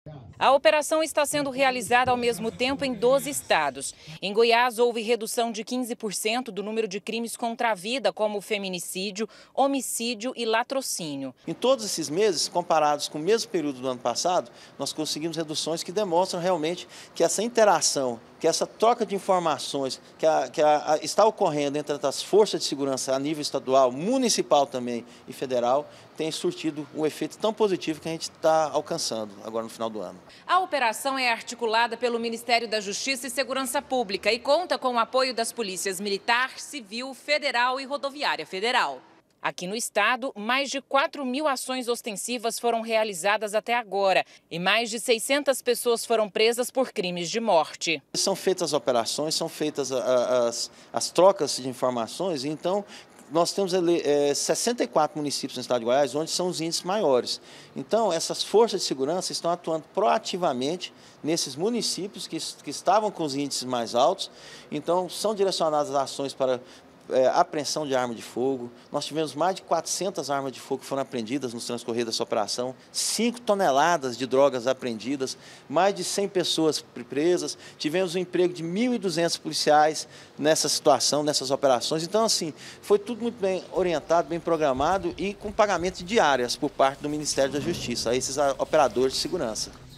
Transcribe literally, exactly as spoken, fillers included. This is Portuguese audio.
A operação está sendo realizada ao mesmo tempo em doze estados. Em Goiás, houve redução de quinze por cento do número de crimes contra a vida, como feminicídio, homicídio e latrocínio. Em todos esses meses, comparados com o mesmo período do ano passado, nós conseguimos reduções que demonstram realmente que essa interação, que essa troca de informações que, a, que a, a, está ocorrendo entre as forças de segurança a nível estadual, municipal também e federal, tem surtido um efeito tão positivo que a gente está alcançando agora no final do ano. A operação é articulada pelo Ministério da Justiça e Segurança Pública e conta com o apoio das polícias Militar, Civil, Federal e Rodoviária Federal. Aqui no estado, mais de quatro mil ações ostensivas foram realizadas até agora e mais de seiscentas pessoas foram presas por crimes de morte. São feitas as operações, são feitas as, as trocas de informações, então nós temos é, sessenta e quatro municípios no estado de Goiás, onde são os índices maiores. Então, essas forças de segurança estão atuando proativamente nesses municípios que, que estavam com os índices mais altos. Então, são direcionadas ações para É, apreensão de arma de fogo. Nós tivemos mais de quatrocentas armas de fogo que foram apreendidas no transcorrer dessa operação, cinco toneladas de drogas apreendidas, mais de cem pessoas presas, tivemos um emprego de mil e duzentos policiais nessa situação, nessas operações. Então, assim, foi tudo muito bem orientado, bem programado e com pagamento de diárias por parte do Ministério da Justiça, a esses operadores de segurança.